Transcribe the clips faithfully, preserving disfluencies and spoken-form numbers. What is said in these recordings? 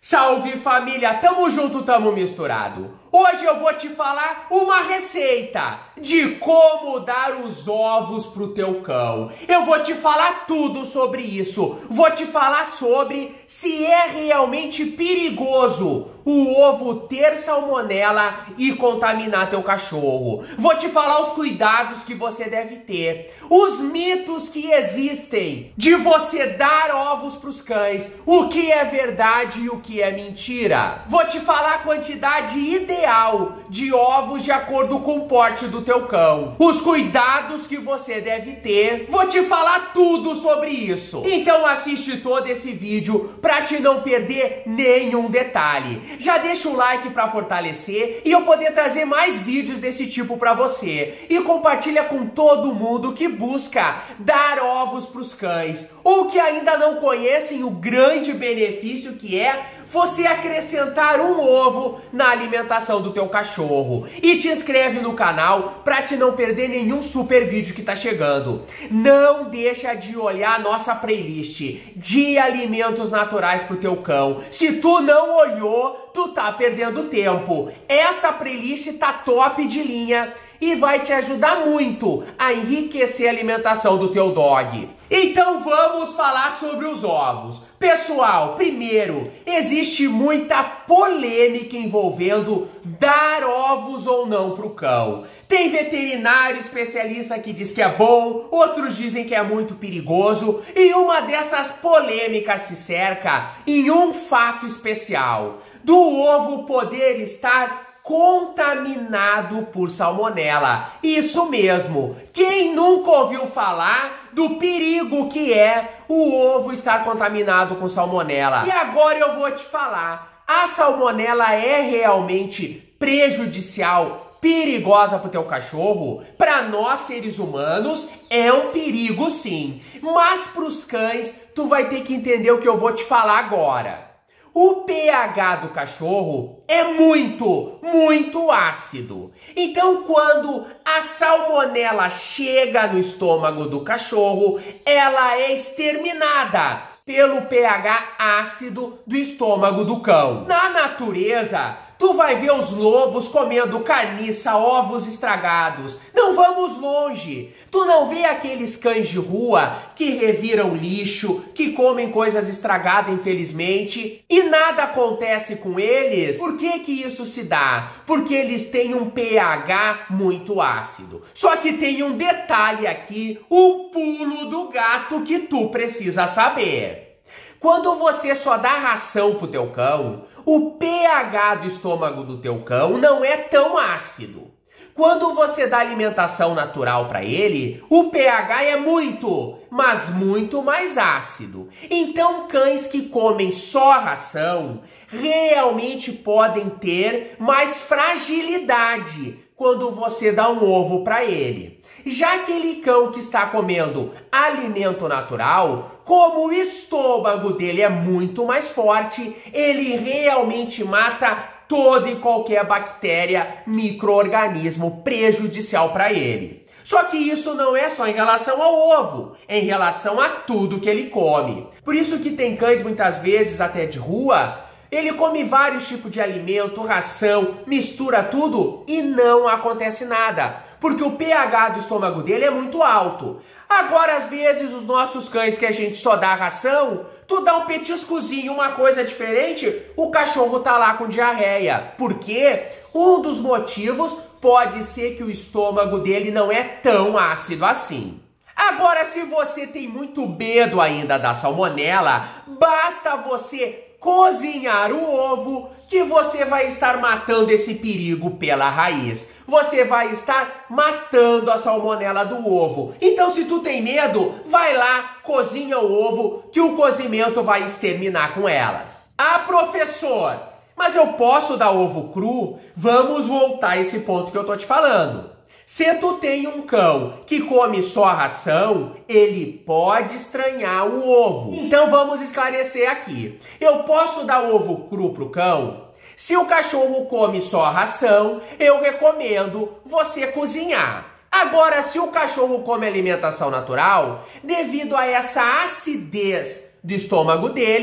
Salve família, tamo junto, tamo misturado. Hoje eu vou te falar uma receita de como dar os ovos pro teu cão. Eu vou te falar tudo sobre isso. Vou te falar sobre se é realmente perigoso o ovo ter salmonela e contaminar teu cachorro. Vou te falar os cuidados que você deve ter, os mitos que existem de você dar ovos pros cães, o que é verdade e o que é mentira. Vou te falar a quantidade ideal de ovos de acordo com o porte do teu cão, os cuidados que você deve ter. Vou te falar tudo sobre isso. Então assiste todo esse vídeo para te não perder nenhum detalhe. Já deixa o like para fortalecer e eu poder trazer mais vídeos desse tipo para você. E compartilha com todo mundo que busca dar ovos para os cães ou que ainda não conhecem o grande benefício que é você acrescentar um ovo na alimentação do teu cachorro. E te inscreve no canal para te não perder nenhum super vídeo que tá chegando. Não deixa de olhar a nossa playlist de alimentos naturais pro teu cão. Se tu não olhou, tu tá perdendo tempo. Essa playlist tá top de linha e vai te ajudar muito a enriquecer a alimentação do teu dog. Então vamos falar sobre os ovos. Pessoal, primeiro, existe muita polêmica envolvendo dar ovos ou não para o cão. Tem veterinário especialista que diz que é bom, outros dizem que é muito perigoso, e uma dessas polêmicas se cerca em um fato especial: do ovo poder estar contaminado por salmonela. Isso mesmo. Quem nunca ouviu falar do perigo que é o ovo estar contaminado com salmonela? E agora eu vou te falar. A salmonela é realmente prejudicial, perigosa para o teu cachorro? Para nós seres humanos é um perigo sim. Mas para os cães tu vai ter que entender o que eu vou te falar agora. O pH do cachorro é muito, muito ácido. Então, quando a salmonela chega no estômago do cachorro, ela é exterminada pelo pH ácido do estômago do cão. Na natureza, tu vai ver os lobos comendo carniça, ovos estragados. Não vamos longe. Tu não vê aqueles cães de rua que reviram lixo, que comem coisas estragadas, infelizmente, e nada acontece com eles? Por que que isso se dá? Porque eles têm um pH muito ácido. Só que tem um detalhe aqui, um pulo do gato que tu precisa saber. Quando você só dá ração pro teu cão, o pH do estômago do teu cão não é tão ácido. Quando você dá alimentação natural para ele, o pH é muito, mas muito mais ácido. Então, cães que comem só ração realmente podem ter mais fragilidade quando você dá um ovo para ele. Já aquele cão que está comendo alimento natural, como o estômago dele é muito mais forte, ele realmente mata toda e qualquer bactéria, micro-organismo prejudicial para ele. Só que isso não é só em relação ao ovo, é em relação a tudo que ele come. Por isso que tem cães muitas vezes até de rua, ele come vários tipos de alimento, ração, mistura tudo e não acontece nada, porque o pH do estômago dele é muito alto. Agora, às vezes, os nossos cães que a gente só dá ração, tu dá um petiscozinho, uma coisa diferente, o cachorro tá lá com diarreia. Por quê? Um dos motivos pode ser que o estômago dele não é tão ácido assim. Agora, se você tem muito medo ainda da salmonela, basta você cozinhar o ovo que você vai estar matando esse perigo pela raiz. Você vai estar matando a salmonela do ovo. Então, se tu tem medo, vai lá, cozinha o ovo, que o cozimento vai exterminar com elas. Ah, professor, mas eu posso dar ovo cru? Vamos voltar a esse ponto que eu tô te falando. Se tu tem um cão que come só ração, ele pode estranhar o ovo. Então vamos esclarecer aqui. Eu posso dar ovo cru pro cão? Se o cachorro come só ração, eu recomendo você cozinhar. Agora, se o cachorro come alimentação natural, devido a essa acidez do estômago dele,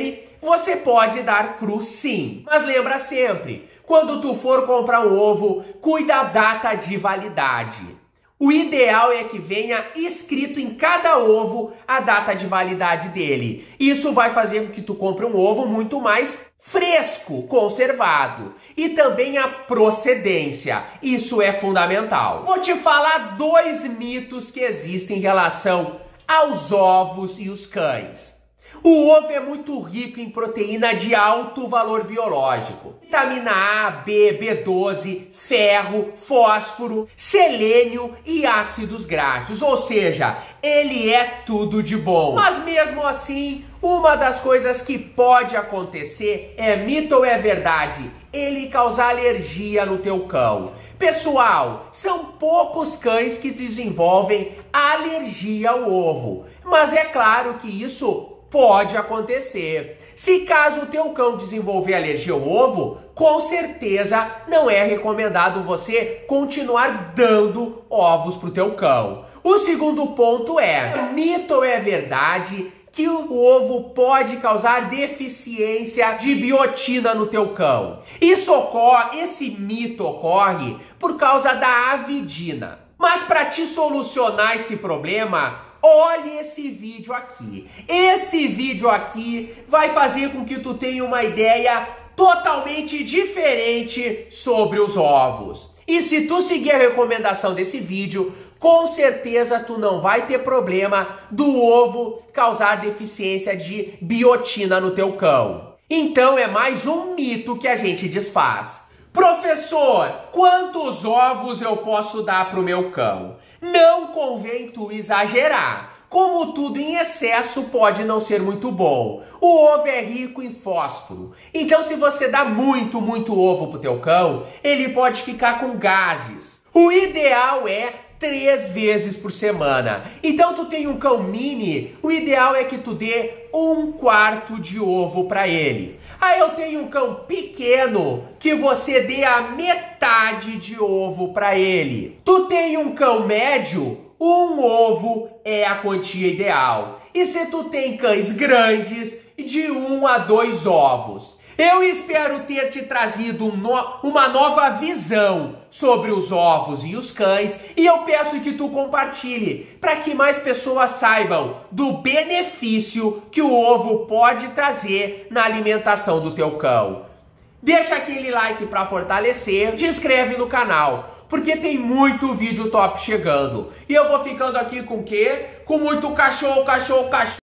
você pode dar cru sim. Mas lembra sempre, quando tu for comprar um ovo, cuida da data de validade. O ideal é que venha escrito em cada ovo a data de validade dele. Isso vai fazer com que tu compre um ovo muito mais fresco, conservado. E também a procedência. Isso é fundamental. Vou te falar dois mitos que existem em relação aos ovos e os cães. O ovo é muito rico em proteína de alto valor biológico. Vitamina A, B, B doze, ferro, fósforo, selênio e ácidos graxos. Ou seja, ele é tudo de bom. Mas mesmo assim, uma das coisas que pode acontecer, é mito ou é verdade, ele causar alergia no teu cão. Pessoal, são poucos cães que desenvolvem alergia ao ovo. Mas é claro que isso pode acontecer. Se caso o teu cão desenvolver alergia ao ovo, com certeza não é recomendado você continuar dando ovos para o teu cão. O segundo ponto é, mito ou é verdade que o ovo pode causar deficiência de biotina no teu cão? Isso ocorre, esse mito ocorre por causa da avidina. Mas para te solucionar esse problema, olhe esse vídeo aqui. Esse vídeo aqui vai fazer com que tu tenha uma ideia totalmente diferente sobre os ovos. E se tu seguir a recomendação desse vídeo, com certeza tu não vai ter problema do ovo causar deficiência de biotina no teu cão. Então é mais um mito que a gente desfaz. Professor, quantos ovos eu posso dar para o meu cão? Não convém tu exagerar. Como tudo em excesso pode não ser muito bom. O ovo é rico em fósforo. Então se você dá muito, muito ovo para o teu cão, ele pode ficar com gases. O ideal é três vezes por semana. Então tu tem um cão mini, o ideal é que tu dê um quarto de ovo para ele. Aí eu tenho um cão pequeno, que você dê a metade de ovo para ele. Tu tem um cão médio, um ovo é a quantia ideal. E se tu tem cães grandes, de um a dois ovos. Eu espero ter te trazido um no... uma nova visão sobre os ovos e os cães, e eu peço que tu compartilhe para que mais pessoas saibam do benefício que o ovo pode trazer na alimentação do teu cão. Deixa aquele like para fortalecer, te inscreve no canal, porque tem muito vídeo top chegando. E eu vou ficando aqui com o quê? Com muito cachorro, cachorro, cachorro.